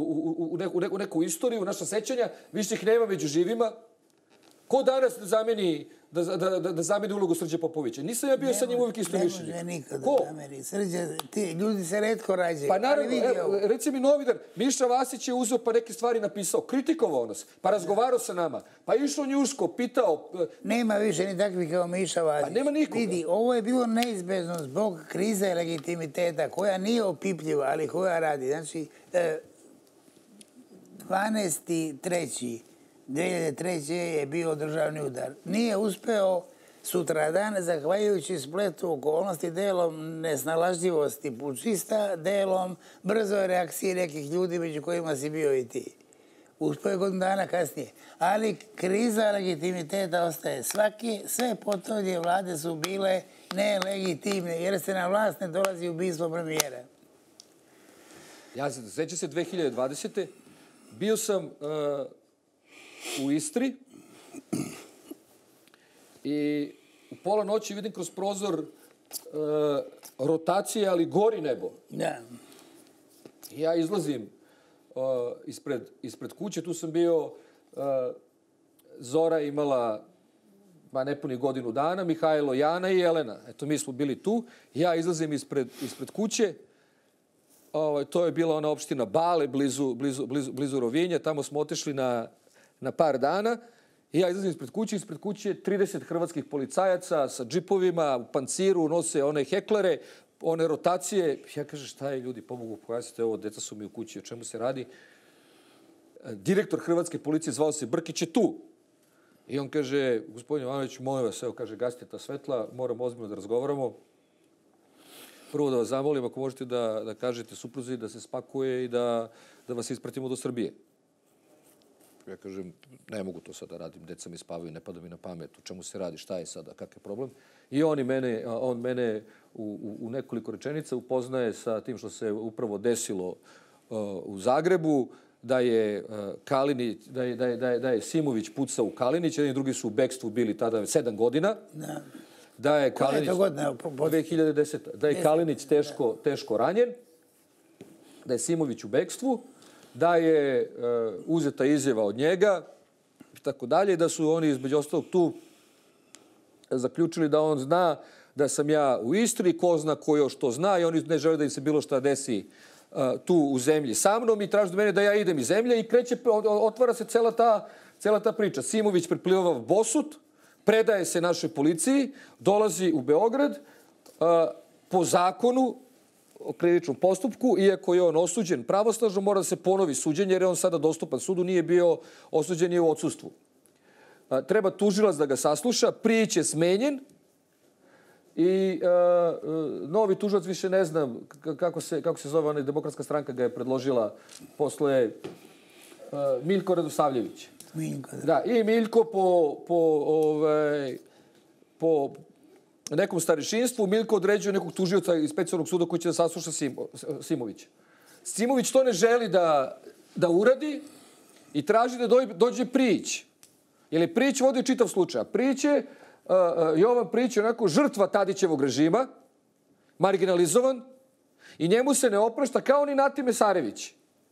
u neku istoriju, u naša sećanja, više ih nema među živima. Ko danas da zameni ulogu Srđe Popovića? Nisam ja bio sa njim uvijek isto mišljenje. Ne može nikad da zameni. Srđe, ljudi se retko rađaju. Pa naravno, reci mi novinar, Miša Vasić je uzeo pa neke stvari napisao, kritikovao nas, pa razgovarao sa nama, pa išao njuško, pitao... Nema više ni takvih kao Miša Vasić. Pa nema nikoga. Vidi, ovo je bilo neizbežno zbog krize legitimiteta, koja nije opipljiva, ali koja radi. Znači, 12.3.2003. je bio državni udar. Nije uspeo sutradan, zahvaljujući spletu okolnosti, delom nesnalažljivosti pučista, delom brzo reakcije nekih ljudi među kojima si bio i ti. Uspeo je godinu dana kasnije. Ali kriza legitimiteta ostaje. Sve potonje vlade su bile nelegitimne, jer se na vlast ne dolazi ubistvo premijera. Ja se sećam se 2020. Bio sam u Istri i u pola noći vidim kroz prozor rotacije, ali gori nebo. Da. Ja izlazim ispred kuće, tu sam bio, Zora imala nepuni godinu dana, Mihajlo, Jana i Jelena. Eto, mi smo bili tu. Ja izlazim ispred kuće. To je bila ona opština Bale, blizu Rovinja. Tamo smo otišli na par dana. I ja izlazim ispred kuće 30 hrvatskih policajaca sa džipovima, u panciru, nose one heklere, one rotacije, ja kažem šta je ljudi, pomogu pojasnite ovo, deca su mi u kući, o čemu se radi. Direktor Hrvatske policije zvao se Brkić je tu. I on kaže, gospodin Jovanović, molim vas, evo, kaže, gasite ta svetla, moramo ozbiljno da razgovaramo. Prvo da vas zamolim, ako možete da kažete supruzi da se spakuje i da vas ispratimo do Srbije. Ja kažem, ne mogu to sada da radim, deca mi spavaju, ne pada mi na pamet, o čemu se radi, šta je sada, kakav je problem. I on mene u nekoliko rečenica upoznaje sa tim što se upravo desilo u Zagrebu, da je Kalinić, da je Simović pucao u Kalinić, jedni drugi su u bekstvu bili tada 7 godina. Da je Kalinić 2010. Da je Kalinić teško ranjen, da je Simović u bekstvu, da je uzeta izjava od njega i tako dalje, da su oni između ostalog tu zaključili da on zna da sam ja u Istri, ko zna ko još to zna i oni ne žele da im se bilo šta desi tu u zemlji sa mnom i traži od mene da ja idem iz zemlje i otvara se cela ta priča. Simović preplivava Bosut, predaje se našoj policiji, dolazi u Beograd po zakonu o krivičnom postupku, iako je on osuđen pravosnažno, mora da se ponovi suđenje jer je on sada dostupan sudu, nije bio osuđen i u odsustvu. Treba tužilac da ga sasluša, Prijić je smenjen i novi tužilac više ne znam kako se zove, ona Demokratska stranka ga je predložila posle Miljko Radosavljević. Da, i Miljko po nekom starešinstvu, Miljko određuje nekog tužioca iz specijalnog suda koji će da sasluša Simovića. Simović to ne želi da uradi i traži da dođe Prijić. Jer je Prijić vodio čitav slučaj. Prijić je, Jovan Prijić je onako žrtva Tadićevog režima, marginalizovan i njemu se ne oprašta kao ni Nati Mesarević.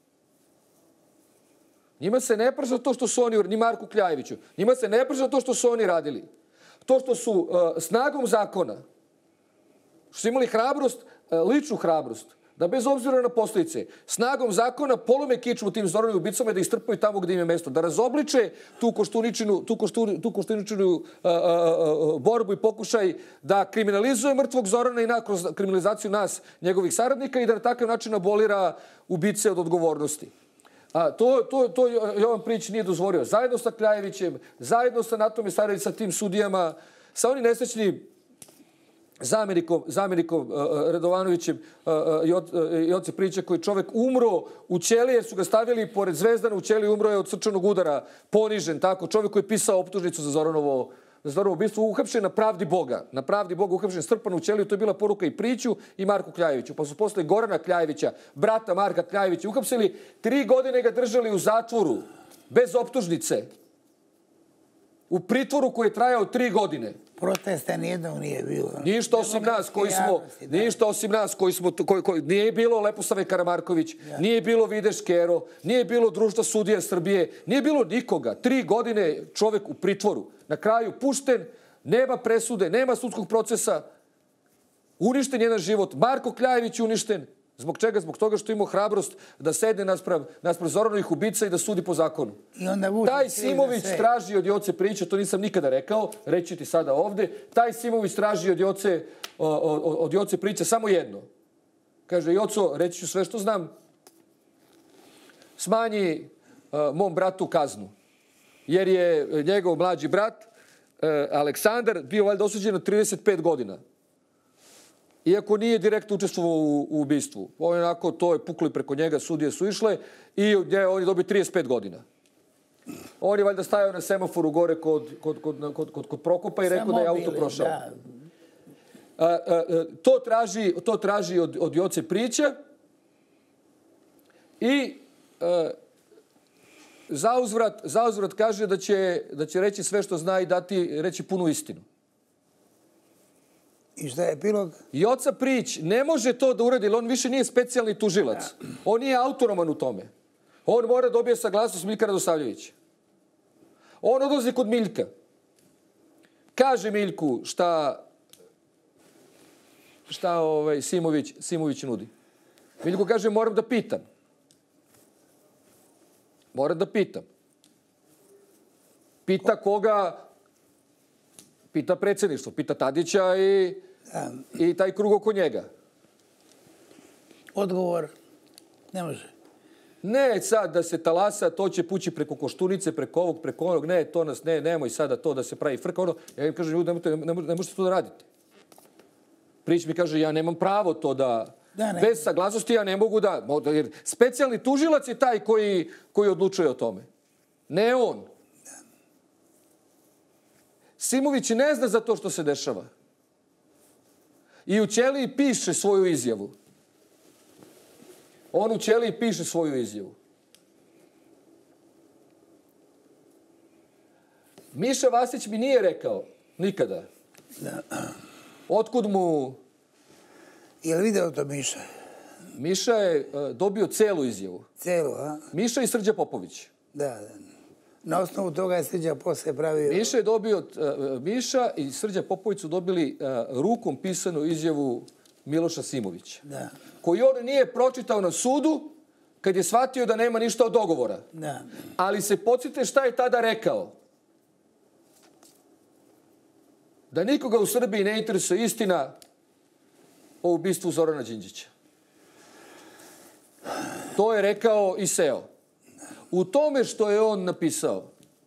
Njima se ne prašta to što su oni, ni Marku Kljajeviću, njima se ne prašta to što su oni radili. To što su snagom zakona, što su imali hrabrost, ličnu hrabrost, da bez obzira na posljedice, snagom zakona polome kičmu tim Zoranovim ubicama i da istrpaju tamo gde im je mesto. Da razobliče tu Koštuničinu borbu i pokušaj da kriminalizuje mrtvog Zorana i kroz kriminalizaciju nas, njegovih saradnika i da na takav način abolira ubice od odgovornosti. To Jovan Prijić nije dozvolio. Zajedno sa Kljajevićem, zajedno sa Natom Mesarević, sa tim sudijama, sa onim nesrećnim zamenikom Radovanovićem Joce Prijića, koji čovek umro u ćeliji jer su ga stavili pored Zvezdana u ćeliji, umro je od srčanog udara, ponižen, tako. Čovek koji je pisao optužnicu za Zoranovo ubistvo, uhapšen na pravdi Boga. Na pravdi Boga uhapšen, strpan u ćeliju, to je bila poruka i Prijiću i Marku Kljajeviću. Pa su posle Gorana Kljajevića, brata Marka Kljajevića, uhapsili, 3 godine ga držali u zatvoru, bez optužnice. U pritvoru koji je trajao 3 godine. Protesta nijednog nije bilo. Ništa osim nas koji smo... Nije bilo Leposave Karamarković, nije bilo Vide Škero, nije bilo Društva sudija Srbije, nije bilo nikoga. 3 godine čovek u pritvoru. Na kraju pušten, nema presude, nema sudskog procesa. Uništen jedan život. Marko Kljajević uništen. Zbog čega? Zbog toga što imao hrabrost da sedne nasprav Zoranovih ubica i da sudi po zakonu. Taj Simović traži od Joce Prijića, to nisam nikada rekao, reći ti sada ovde, taj Simović traži od Joce Prijića samo jedno. Kaže, Joco, reći ću sve što znam, smanji mom bratu kaznu. Jer je njegov mlađi brat, Aleksandar, bio valjda osuđen na 35 godina. Iako nije direktno učestvovao u ubistvu. Onako, to je puklo i preko njega, sudije su išle i on je dobio 35 godina. On je valjda stajao na semaforu gore kod Prokopa i rekao da je auto prošao. To traži od Joce Prijića i zauzvrat kaže da će reći sve što zna i reći punu istinu. I šta je epilog? Joca Prijić ne može to da uradi, jer on više nije specijalni tužilac. On nije autonoman u tome. On mora dobije saglasnost Miljka Radosavljevića. On odlazi kod Miljka. Kaže Miljku šta Simović nudi. Miljko kaže, moram da pitam. Pita koga? Pita predsjedništvo, pita Tadića i taj krug oko njega. Odgovor, ne može. Ne sad da se talasa, to će pući preko Koštunice, preko ovog, preko onog, ne, to nas, ne, nemoj sada to da se pravi frka, ono, ja im kažem, ljudi, ne možete to da radite. Prič mi kaže, ja nemam pravo to da bez saglasnosti ja ne mogu da, jer specijalni tužilac je taj koji odlučuje o tome. Ne on. Simović ne zna za to što se dešava. I u ćeliji piše svoju izjavu. On u ćeliji piše svoju izjavu. Miša Vasić mi nije rekao nikada. Otkud mu... Je li video to Miša? Miša je dobio celu izjavu. Celu, a? Miša i Srđa Popović. Da. Na osnovu toga je Srđa posle pravio... Miša i Srđa Popović su dobili rukom pisanu izjavu Miloša Simovića. Da. Koju on nije pročitao na sudu kad je shvatio da nema ništa od dogovora. Da. Ali se podsjete šta je tada rekao. Da nikoga u Srbiji ne interesuje istina o ubistvu Zorana Đinđića. To je rekao i Seo. U tome što je on napisao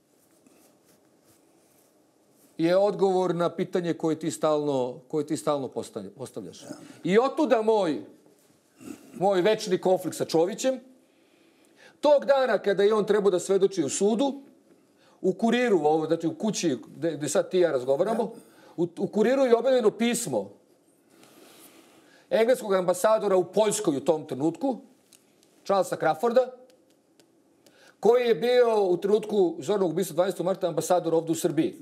je odgovor na pitanje koje ti stalno postavljaš. I otuda moj večni konflikt sa Čovićem. Tog dana kada je on trebao da svedoči u sudu, u Kuriru, znači u kući gde sad ti i ja razgovaramo, u Kuriru je objavljeno pismo engleskog ambasadora u Poljskoj u tom trenutku, Charlesa Crawforda, koji je bio u trenutku Zoranog ubistva 12. marta ambasador ovdje u Srbiji.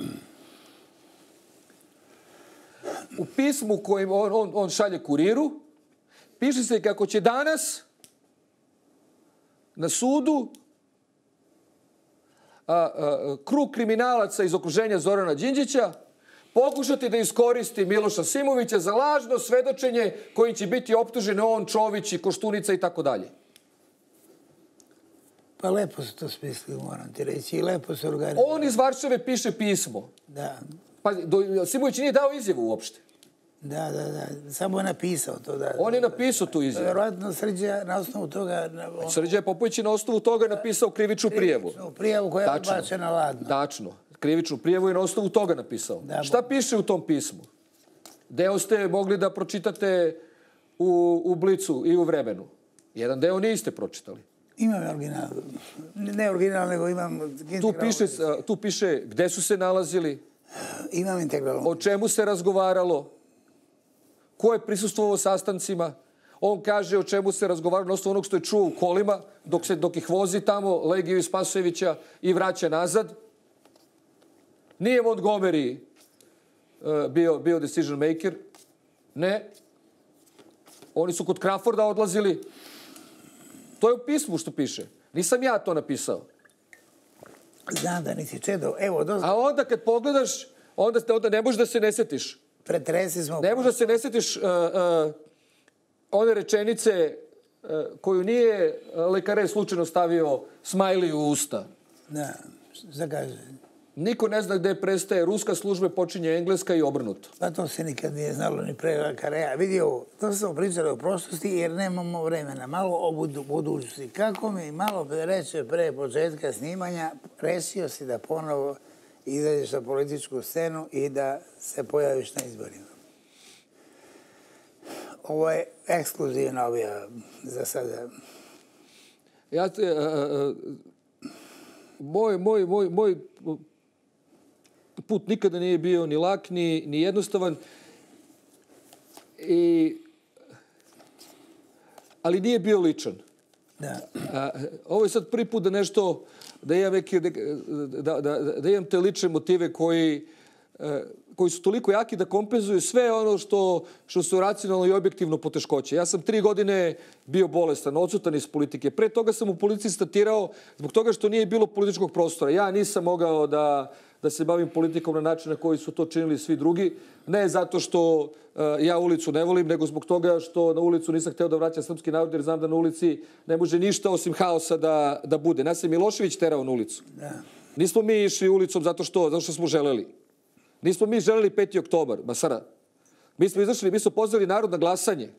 U pismu kojim on šalje Kuriru, piše se kako će danas na sudu krug kriminalaca iz okruženja Zorana Đinđića pokušati da iskoristi Miloša Simovića za lažno svedočenje koji će biti optužen on, Čović i Koštunica i tako dalje. Pa lepo su to smislili, moram ti reći, i lepo su organizovali. On iz Varšave piše pismo. Da. Pa Simović nije dao izjavu uopšte. Da. Samo je napisao to. Da. On je napisao tu izjavu. Vjerovatno Srđa na osnovu toga... Srđa Popović je na osnovu toga napisao krivičnu prijavu. Prijavu koja je odbačena ladno. Tačno. Krivičnu prijavu je na osnovu toga napisao. Šta piše u tom pismu? Deo ste mogli da pročitate u Blicu i u Vremenu. Jedan deo niste pročitali. Imam original. Ne original, nego imam... Tu piše gde su se nalazili. Imam integralno. O čemu se razgovaralo. Ko je prisustvovao sastancima. On kaže o čemu se razgovaralo na osnovu onog što je čuo u kolima dok ih vozi tamo Legiju iz Spasojevića i vraća nazad. Nije Montgomery bio decision maker. Ne. Oni su kod Crawforda odlazili. To je u pismu što piše. Nisam ja to napisao. Znam da nisi čedo. A onda kad pogledaš, onda ne možeš da se ne setiš. Pretresi smo. Ne možeš da se ne setiš one rečenice koju nije lekare slučajno stavio Smajli u usta. Da, zagaže. Niko ne zna gde prestaje ruska služba, počinje engleska i obrnuto. Pa to se nikad nije znalo ni pre lekarea. Vidio, to smo pričali o prošlosti jer nemamo vremena. Malo o budućnosti. Kako mi malo reče pre početka snimanja, rešio si da ponovo izađeš na političku scenu i da se pojaviš na izborima. Ovo je ekskluzivna objava za sada. Moj put nikada nije bio ni lak, ni jednostavan. Ali nije bio ličan. Da. Ovo je sad prvi put da imam te lične motive koji su toliko jaki da kompenzuju sve ono što su racionalno i objektivno poteškoće. Ja sam 3 godine bio bolestan, odsutan iz politike. Pre toga sam u politici statirao zbog toga što nije bilo političkog prostora. Ja nisam mogao da se bavim politikom na način na koji su to činili svi drugi. Ne zato što ja ulicu ne volim, nego zbog toga što na ulicu nisam hteo da vraćam srpski narod, jer znam da na ulici ne može ništa osim haosa da bude. Nas je Milošević terao na ulicu. Nismo mi išli ulicom zato što smo želeli. Nismo mi želeli 5. oktobar, Basara. Mi smo pozvali narod na glasanje.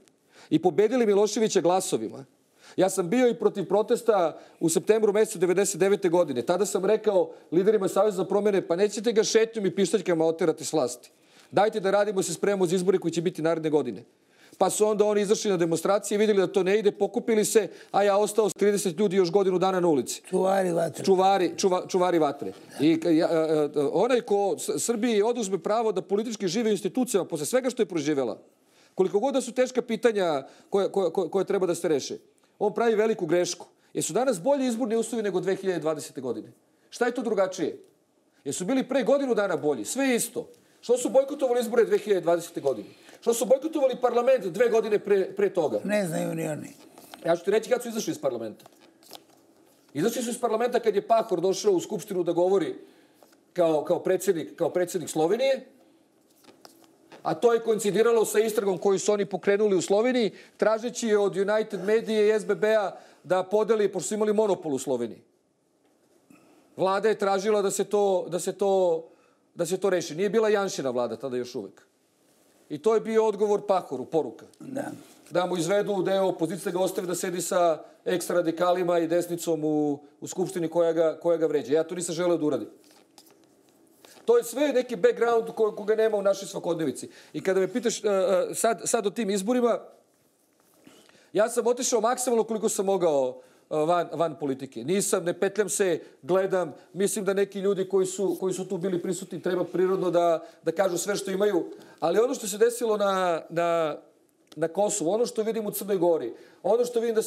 i pobedili Miloševića glasovima. Ja sam bio i protiv protesta u septembru mesecu 1999. godine. Tada sam rekao liderima Saveza za promjene, pa nećete ga šetnjom i pištaljkama oterati s vlasti. Dajte da radimo, se spremamo za izbore koji će biti naredne godine. Pa su onda oni izašli na demonstracije, vidjeli da to ne ide, pokupili se, a ja ostao s 30 ljudi još godinu dana na ulici. Čuvari vatre. Čuvari vatre. I onaj ko Srbiji oduzme pravo da politički žive u institucijama, posle svega što je proživjela, koliko god da su teška pitanja koje treba da se reše, on pravi veliku grešku. Jesu danas bolji izborni uslovi nego 2020. godine? Šta je to drugačije? Jesu bili pre godinu dana bolji? Sve isto. Što su bojkotovali izbore 2020. godine? Što su bojkotovali parlament 2 godine pre toga? Ne znaju ni oni. Ja ću ti reći kad su izašli iz parlamenta. Izašli su iz parlamenta kad je Pahor došao u Skupštinu da govori kao predsjednik Slovenije, a to je koincidiralo sa istragom koju su oni pokrenuli u Sloveniji, tražeći od United Medije i SBB-a da podeli, pošto su imali monopol u Sloveniji. Vlada je tražila da se to reši. Nije bila Janšina vlada tada još uvek. I to je bio odgovor Pahoru, poruka. Da mu izvedu deo opozicije, da ga ostave da sedi sa ekstra radikalima i desnicom u Skupštini koja ga vređa. Ja to nisam želeo da uradim. To je sve neki background koga nema u našoj svakodnevici. I kada me pitaš sad o tim izborima, ja sam otišao maksimalno koliko sam mogao van politike. Nisam, ne petljam se, gledam. Mislim da neki ljudi koji su tu bili prisutni treba prirodno da kažu sve što imaju. Ali ono što se desilo na Kosovu, ono što vidim u Crnoj Gori, ono što vidim da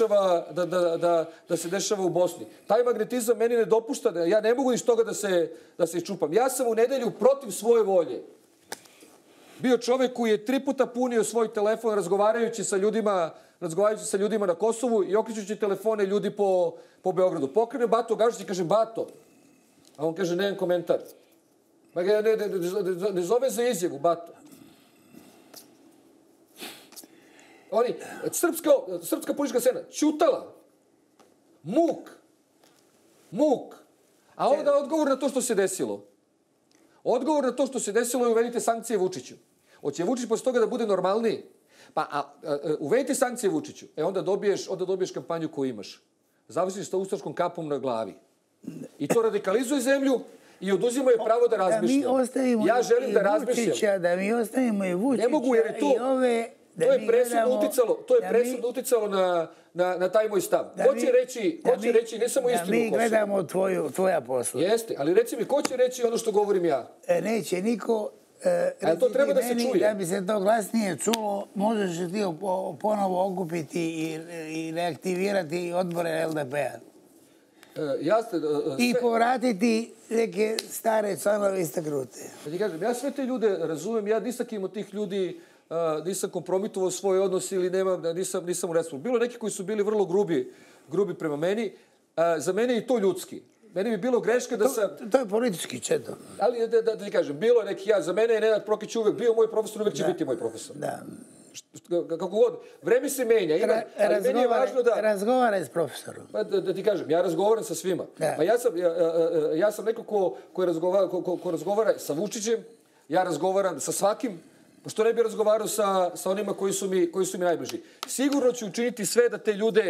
se dešava u Bosni, taj magnetizam meni ne dopušta, ja ne mogu iz toga da se iščupam. Ja sam u nedelju protiv svoje volje bio čovek koji je 3 puta punio svoj telefon razgovarajući sa ljudima na Kosovu i okrećući telefone ljudi po Beogradu. Pokrenem Bato Gašić i kažem Bato, a on kaže nemam komentar. Ma ga ne zove za izjavu Bato. Srpska politička scena, ćutala. Muk. A onda odgovor na to što se desilo. Odgovor na to što se desilo je uvedite sankcije Vučiću. Hoće Vučić posle toga da bude normalniji? Pa uvedite sankcije Vučiću. Onda dobiješ kampanju koju imaš. Završiš sa ustaškom kapom na glavi. I to radikalizuje zemlju i oduzima je pravo da razmišlja. Ja želim da razmišljam. Da mi ostavimo i Vučića. Ne mogu jer je to... To je presudno uticalo na taj moj stav. Ko će reći, ne samo istinu o Kosovu. Da mi gledamo tvoja posla. Jeste, ali reci mi, ko će reći ono što govorim ja? Neće niko. Ali to treba da se čuje. Da bi se to glasnije čulo, možeš ti ponovo okupiti i reaktivirati odbore LDP-a. I povratiti neke stare članove istaknute. Ja sve te ljude razumem, ja nisakim od tih ljudi nisam kompromitovao svoj odnos ili nisam u respu. Bilo neki koji su bili vrlo grubi prema meni. Za mene je i to ljudski. Meni bi bilo greška da sam... To je politički čedo. Ali da ti kažem, bilo je neki za mene je Nenad Prokić uvek bio moj profesor, uvek će biti moj profesor. Da. Kako god, vreme se menja. Ali meni je važno da... Razgovaraj s profesorom. Da ti kažem, ja razgovaram sa svima. Ja sam neko ko razgovara sa Vučićem, ja razgovaram sa svakim, što ne bi razgovarao sa onima koji su mi najbliži. Sigurno ću učiniti sve da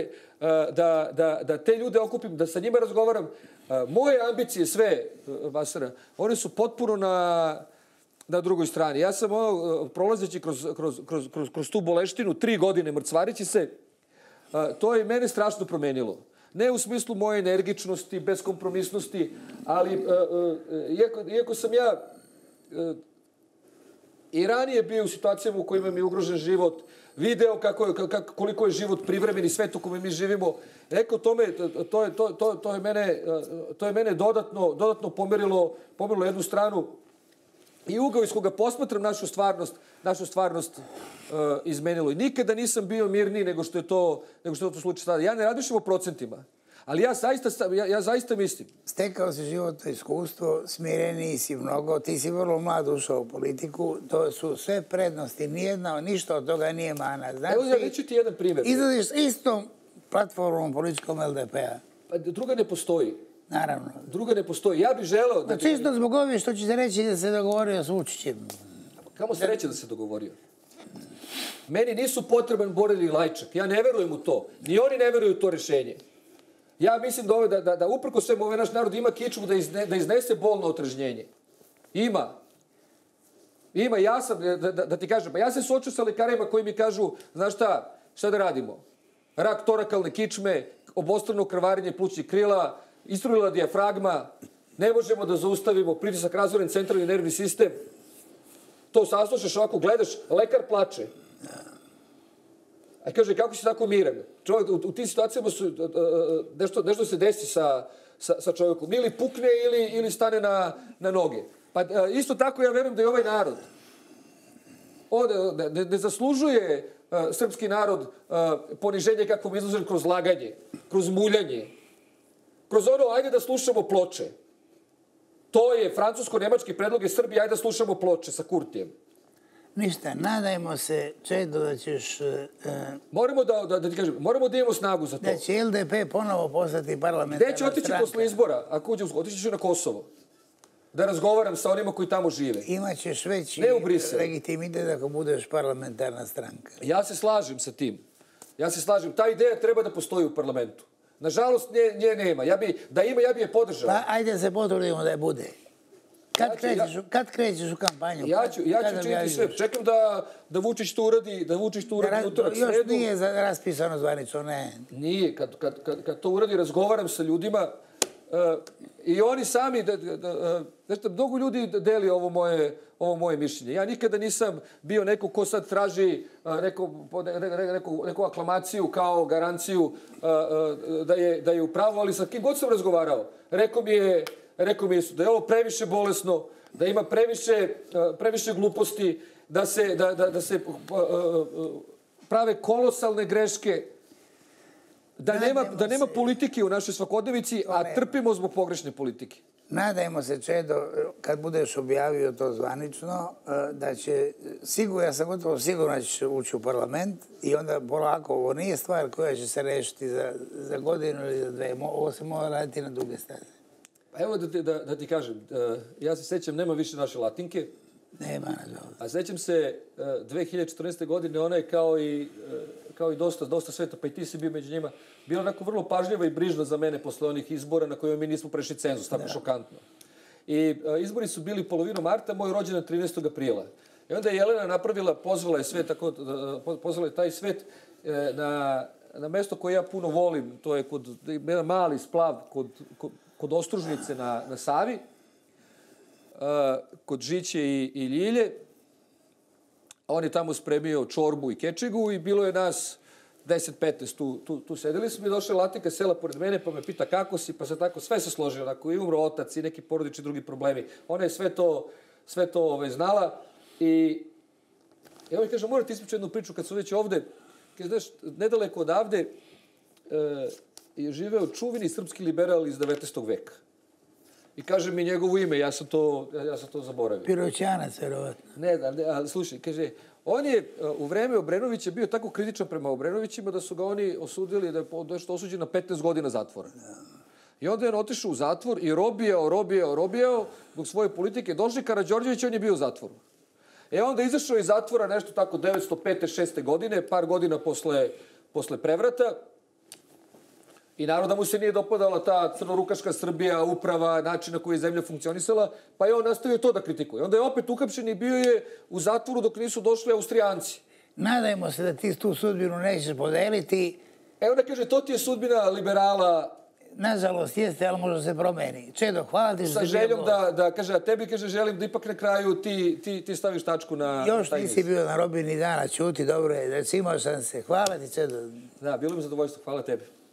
te ljude okupim, da sa njima razgovaram. Moje ambicije sve, Basara, one su potpuno na drugoj strani. Ja sam prolazeći kroz tu boleštinu 3 godine mrcvarići se, to je mene strašno promenilo. Ne u smislu moje energičnosti, beskompromisnosti, ali iako sam ja i ranije bio u situacijama u kojima mi je ugrožen život, video koliko je život privremen i svet u kome mi živimo, rekao tome, to je mene dodatno pomerilo jednu stranu i ugao iz koga posmatram našu stvarnost izmenilo. I nikada nisam bio mirniji nego što je to slučaj sada. Ja ne razmišljam o procentima, ali ja zaista mislim. Stekao si životno iskustvo, smireniji si mnogo, ti si vrlo mlad ušao u politiku, to su sve prednosti, ništa od toga nije mana. Evo ja reću ti jedan primjer. Izlaziš s istom platformom političkom LDP-a. Druga ne postoji. Naravno. Druga ne postoji. Ja bih želeo da... Čisto zbog ovih što će se reći da se dogovorio s Vučićem. Kamo se reći da se dogovorio? Meni nisu potreban Borelj i Lajčak. Ja ne verujem u to. Ni oni ne veruju u to rešenje. Ja mislim da uprko svemu ovaj naš narod ima kičmu da iznese bolno otrežnjenje. Ima. Ima, ja sam, da ti kažem, pa ja se suoču sa lekarima koji mi kažu, znaš šta da radimo? Rak torakalne kičme, obostrano krvarenje plućnih krila, istrulila dijafragma, ne možemo da zaustavimo pritisak, razvoren centralni nervni sistem. To saslušaš ovako, gledaš, lekar plače. A kaže, kako si tako miran? Čovjek, u tim situacijama nešto se desi sa čovjekom. Ili pukne ili stane na noge. Pa isto tako ja verujem da je ovaj narod ne zaslužuje srpski narod poniženje kako mu izložen kroz laganje, kroz muljanje, kroz ono, ajde da slušamo Ploče. To je francusko-nemački predlog je Srbije, ajde da slušamo Ploče sa Kurtijem. Ništa, nadajmo se, Čedo, da ćeš... Moramo da ti kažem, moramo da imamo snagu za to. Da će LDP ponovo postati parlamentarna stranka. Gde će otići posle izbora? Ako uđe, otići ću na Kosovo. Da razgovaram sa onima koji tamo žive. Imaćeš veći legitimitet ako budeš parlamentarna stranka. Ja se slažem sa tim. Ja se slažem. Ta ideja treba da postoji u parlamentu. Nažalost, nje nema. Da ima, ja bi je podržao. Pa ajde se potrudimo da je bude. Kad krećeš u kampanju? Ja ću činiti sve. Čekam da Vučić to uradi, utorak, sredu. Još nije raspisano zvanično, ne. Nije. Kad to uradi, razgovaram sa ljudima i oni sami, znači, mnogo ljudi deli ovo moje mišljenje. Ja nikada nisam bio neko ko sad traži neku aklamaciju kao garanciju da je u pravu, ali sa kim god sam razgovarao, rekao mi je da je ovo previše bolesno, da ima previše gluposti, da se prave kolosalne greške, da nema politike u našoj svakodnevici, a trpimo zbog pogrešne politike. Nadajmo se, Čedo, kad budeš objavio to zvanično, da će, ja sam gotovo siguran da ćeš ući u parlament i onda polako, ovo nije stvar koja će se rešiti za godinu ili za dve, ovo se mora raditi na duge staze. Evo da ti kažem, ja se sećam, nema više naše Latinke. Nema, nažalost. A sećam se 2014. godine, ona je kao i dosta sveta, pa i ti si bio među njima, bila onako vrlo pažljiva i brižna za mene posle onih izbora na kojima mi nismo prešli cenzus, tako šokantno. I izbori su bili polovinom marta, moj rođendan 13. aprila. I onda je Jelena pozvala je svet, pozvala je taj svet na mesto koje ja puno volim, to je jedan mali splav kod Ostružnice na Savi, kod Žiće i Ljilje. On je tamo spremio čorbu i kečegu i bilo je nas 10-15 tu sedeli smo i došla Latinka, sela pored mene pa me pita kako si, pa se tako sve se složilo, tako i umro otac i neki porodični drugi problemi. Ona je sve to znala i evo mi kaže, morate ispričati jednu priču kad su već ovde, kaže, znaš, nedaleko odavde je živeo čuveni srpski liberal iz 19. veka. I kaže mi njegovo ime, ja sam to zaboravio. Piroćanac, verovatno. Ne, ali slušaj, kaže, on je u vreme Obrenovića bio tako kritičan prema Obrenovićima da su ga oni osudili, da je osuđen na 15 godina zatvora. I onda je on otišao u zatvor i robijao zbog svoje politike. Došli Karađorđević, on je bio u zatvoru. Onda je izašao iz zatvora nešto tako 905. 6. godine, par godina posle prevrata. I naravno da mu se nije dopadala ta crnorukaška Srbija, uprava, način na koji je zemlja funkcionisala, pa je on nastavio to da kritikuje. Onda je opet uhapšen i bio je u zatvoru dok nisu došli Austrijanci. Nadajmo se da ti tu sudbinu nećeš podeliti. Evo da kaže, to ti je sudbina liberala. Nažalost jeste, ali možda se promeni. Čedo, hvala ti što sa željom da kaže, a tebi kaže, želim da ipak na kraju ti staviš tačku na još nisi bio na robini dana, čuti, dobro je, da si imao šanse. Hvala ti, Čedo. Da, bilo mi zadovoljstvo, hvala tebi.